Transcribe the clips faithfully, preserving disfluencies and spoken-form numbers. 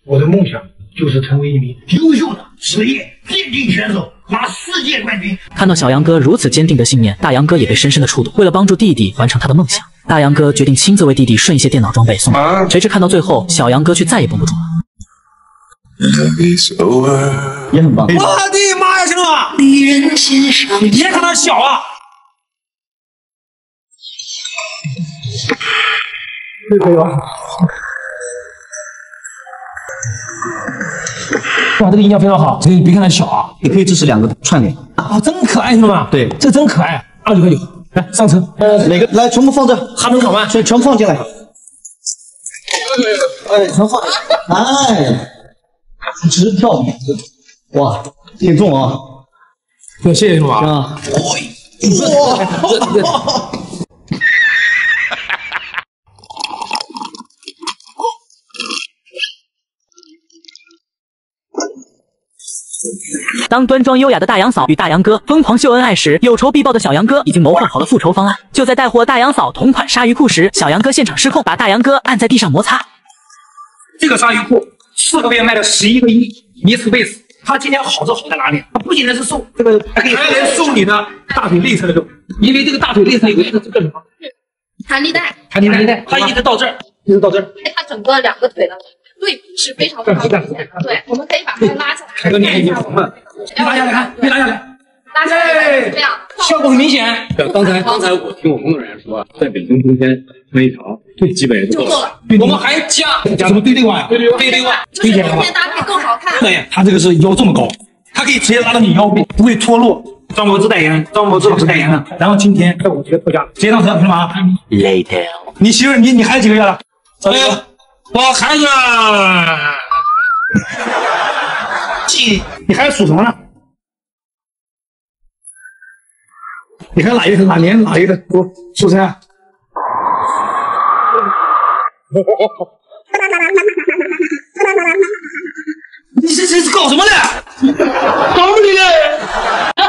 我的梦想就是成为一名优秀的职业电竞选手，拿世界冠军。 看到小杨哥如此坚定的信念，大杨哥也被深深的触动。为了帮助弟弟完成他的梦想，大杨哥决定亲自为弟弟顺一些电脑装备送来。谁知看到最后，小杨哥却再也绷不住了。 也很棒。 我的妈呀，兄弟们！你别看他小啊！这可以吧？哇，这个音效非常好。这个别看它小啊， 也可以支持两个串联。 啊，真可爱，兄弟们。 对， 这真可爱。二十块九，来上车。呃， 哪个？来，全部放这。 哈登卡曼， 全全放进来。哎，全放。哎，直跳免子。哇，挺重啊。 对，谢谢兄弟们。 啊。 哇！ 当端庄优雅的大杨嫂与大杨哥疯狂秀恩爱时，有仇必报的小杨哥已经谋划好了复仇方案。就在带货大杨嫂同款鲨鱼裤时，小杨哥现场失控，把大杨哥按在地上摩擦。 这个鲨鱼裤四个月卖了十一个亿，米斯贝斯，他今天好是好在哪里？他不仅能是瘦，这个还可以还能瘦你的大腿内侧的肉，因为这个大腿内侧有一个这个什么弹力带， 弹力带，它一直到这儿，一直到这儿。 它整个两个腿的对比是非常非常明显的。对，我们可以把它拉起来。 这个脸已经红了，你拉下来看，你拉下来， 拉下来这样， 效果很明显。 刚才刚才我听我工作人员说，在北京冬天穿一条，对，基本也就够了。 我们还加加什么对对袜？对对袜，对对袜， 就是冬天搭配更好看。 对，它这个是腰这么高，它可以直接拉到你腰部，不会脱落。张柏芝代言，张柏芝老师代言的。然后今天在我这个特价，直接上车，是吗 ？Later。你媳妇，你你孩子几个月了？哎呀，我孩子，几？你孩子属什么呢？你孩子哪一个哪年哪一个出出生啊？你这这是搞什么呢？搞不你呢？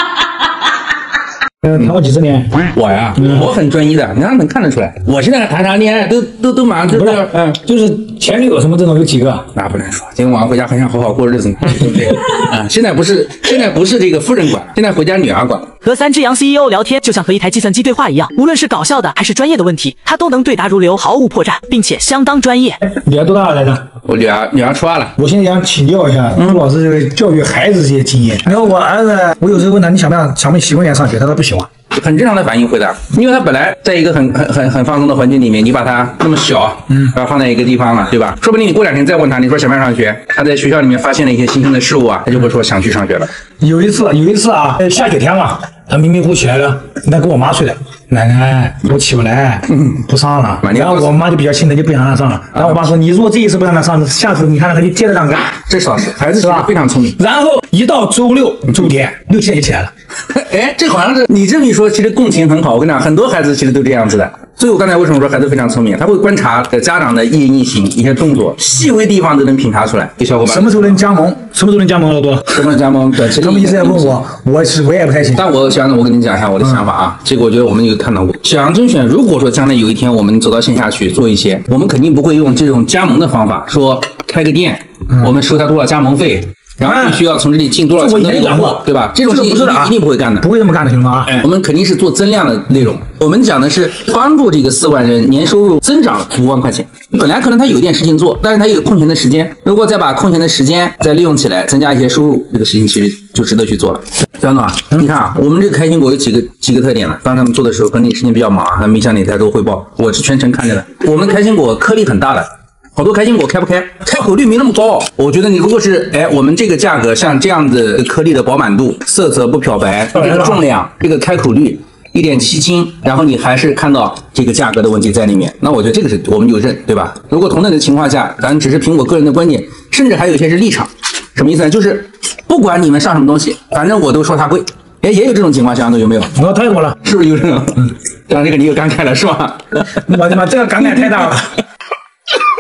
嗯，谈过几十年？ 我呀，嗯、我很专一的，你看能看得出来。我现在还谈啥恋爱，都都都马上就不是，嗯，就是前女友什么这种有几个？ 那不能说，今天晚上回家很想好好过日子呢，对不对？啊，现在不是现在不是这个夫人管，现在回家女儿管。 和三只羊 C E O 聊天，就像和一台计算机对话一样，无论是搞笑的还是专业的问题，他都能对答如流，毫无破绽，并且相当专业。 女儿多大了来着？ 我女儿女儿初二了。 我现在想请教一下朱老师这个教育孩子这些经验。你看我儿子，我有时候问他你想不想想不喜欢点上学，他说不喜欢。 很正常的反应回答，因为他本来在一个很很很很放松的环境里面，你把他那么小，嗯，把他放在一个地方了，对吧？说不定你过两天再问他，你说想不想上学，他在学校里面发现了一些新鲜的事物啊，他就会说想去上学了。 有一次，有一次啊，下雪天嘛，他迷迷糊起来了，他跟我妈睡的，奶奶我起不来，嗯，不上了。然后我妈就比较心疼，就不想让他上了。然后我妈说，你如果这一次不让他上，下次你看他就接着这样干。 这是老师，孩子是吧？非常聪明。 然后一到周六、周天，六七点就起来了。 哎，这好像是你这么一说，其实共情很好。我跟你讲，很多孩子其实都这样子的。所以我刚才为什么说孩子非常聪明？他会观察家长的一言一行、一些动作，细微地方都能品察出来。给小伙伴， 什么时候能加盟？什么时候能加盟？老多？ 什么加盟？对， 他们一直在问我，我是我也不太清。 但我想，我跟你讲一下我的想法啊。嗯、这个我觉得我们有探讨过。小杨甄选，如果说将来有一天我们走到线下去做一些，我们肯定不会用这种加盟的方法，说开个店，嗯、我们收他多少加盟费。然后必须要从这里进多少钱的内容，对吧？这种事情一定不会干的， 不会这么干的，兄弟们啊！ 我们肯定是做增量的内容。我们讲的是帮助这个四万人年收入增长五万块钱。本来可能他有一点事情做，但是他有空闲的时间，如果再把空闲的时间再利用起来，增加一些收入，这个事情其实就值得去做了。张总啊，你看啊，我们这个开心果有几个几个特点了。刚才我们做的时候，可能你时间比较忙，还没向你太多汇报，我是全程看着的。我们开心果颗粒很大的。好多开心果开不开，开口率没那么高。我觉得你如果是哎，我们这个价格像这样子颗粒的饱满度、色泽不漂白、这个重量、这个开口率一点七斤，然后你还是看到这个价格的问题在里面，那我觉得这个是我们就认，对吧？如果同等的情况下，咱只是凭我个人的观点，甚至还有一些是立场，什么意思呢？就是不管你们上什么东西，反正我都说它贵。哎，也有这种情况，小杨总有没有？ 我太多了， 是不是有这种？嗯，讲这个你有感慨了是吧？ 我的妈，这个感慨太大了。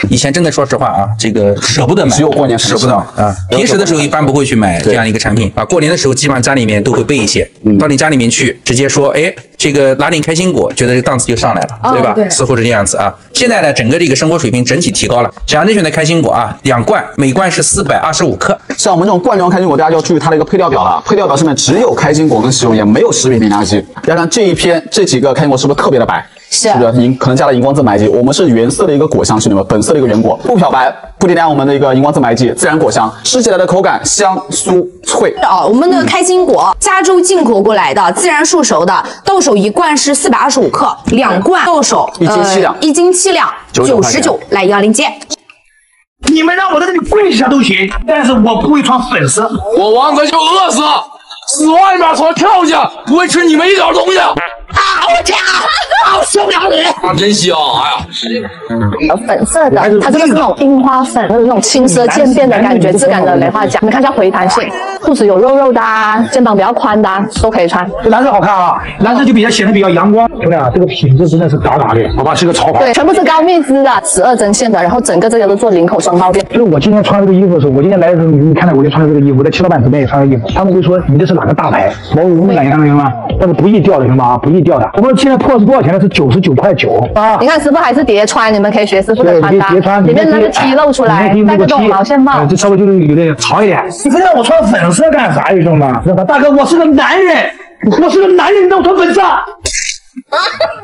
以前真的说实话啊，这个舍不得买， 只有过年舍不得啊。平时的时候一般不会去买这样一个产品啊，过年的时候基本上家里面都会备一些，到你家里面去直接说，哎，这个拿点开心果，觉得这档次就上来了，对吧？对，似乎是这样子啊。现在呢，整个这个生活水平整体提高了。小杨甄选的开心果啊，两罐，每罐是四百二十五克。 像我们这种罐装开心果，大家就要注意它的一个配料表了。配料表上面只有开心果跟食用盐，没有食品添加剂。大家看这一篇这几个开心果是不是特别的白？是，是不是荧可能加了荧光自埋剂？我们是原色的一个果香，兄弟们，本色的一个原果，不漂白，不添加我们的一个荧光自埋剂，自然果香，吃起来的口感香酥脆。 哦，我们的开心果加州进口过来的，自然树熟的，到手一罐是四百二十五克，两罐到手一斤七两， 一斤七两，九十九，来幺零件。 你们让我在这里跪下都行，但是我不会穿粉色。 我王哥就饿死，死外面从跳下，不会吃你们一点东西。 啊！我天啊！我受不了你！ 啊，真香！哎呀， 粉色的，它这个是那种樱花粉，或者那种青色渐变的感觉，质感的梅花夹。你看一下回弹性，裤子有肉肉的啊，肩膀比较宽的啊，都可以穿。 这蓝色好看啊，蓝色就比较显得比较阳光。兄弟啊，这个品质真的是嘎嘎的，好吧，是个潮牌。 对，全部是高密织的，十二针线的，然后整个这个都做领口双包边。 就是我今天穿这个衣服的时候，我今天来的时候，你们看到我就穿的这个衣服，我在七老板这边也穿的衣服，他们会说你这是哪个大牌？毛绒的感觉看到行吗？但是不易掉的行吗？不易掉的。我们现在破是多少钱呢？是九十九块九啊！ 你看师傅还是叠穿，你们可以学师傅的穿搭， 叠穿， 里面那个 T 露出来，戴个这种毛线帽， 这稍微就是有点潮一点。你非让我穿粉色干啥？有兄弟们，大哥，我是个男人，我是个男人，你让我穿粉色。哇！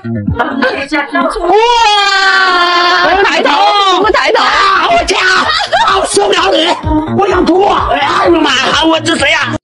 抬头，不抬头啊！我天啊！我受不了你！ 我想吐！ 哎呀妈呀！我这谁呀？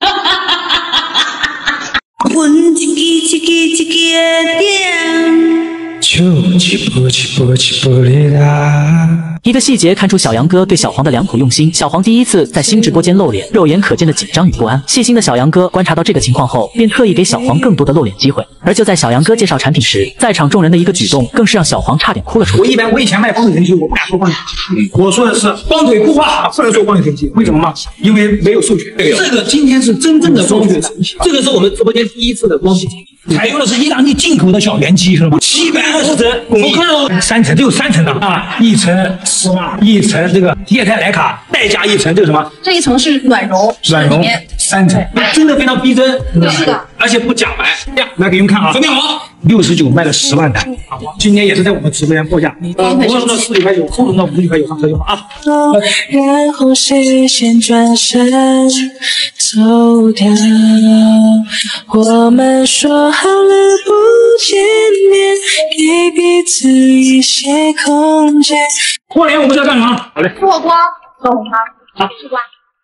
阮一支一支一支的点， 就一步一步一步的啦。 一个细节看出小杨哥对小黄的良苦用心。小黄第一次在新直播间露脸，肉眼可见的紧张与不安。细心的小杨哥观察到这个情况后，便特意给小黄更多的露脸机会。而就在小杨哥介绍产品时，在场众人的一个举动，更是让小黄差点哭了出来。 我一般我以前卖光腿神器，我不敢说光腿神器，我说的是光腿固化，不能说光腿神器。为什么吗？因为没有授权。这个今天是真正的光腿神器，这个是我们直播间第一次的光腿神器，采用的是意大利进口的小圆机，是吗？七百二十层工艺，三层，只有三层的啊，一层丝袜，一层这个液态莱卡，再加一层这个什么？ 这一层是暖绒， 软绒，三层，真的非常逼真， 是的， 而且不假白。呀，来给你们看啊，准备好，六十九卖了十万单，今年也是在我们直播间报价，活动到四十块九，后动到五十九块九，上车就好啊。 然后谁先转身走掉？我们说好了不见面，给彼此一些空间。 过年我们要干啥？好嘞， 吃火锅，喝红汤，好，吃瓜。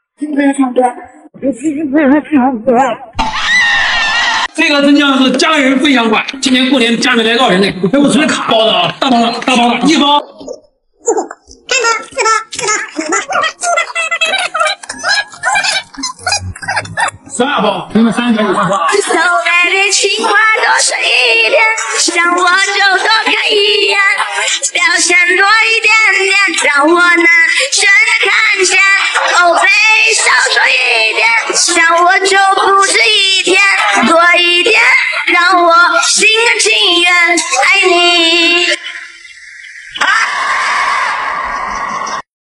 这个真叫是家人分享款，今年过年家里来多少人呢？哎，我纯卡包的啊，大包的，大包的，一包。三包、四包、四包、五包、十二包，你们三个有办法。 So baby， 情话多说一点，想我就多看一眼，表现多一点点，让我能深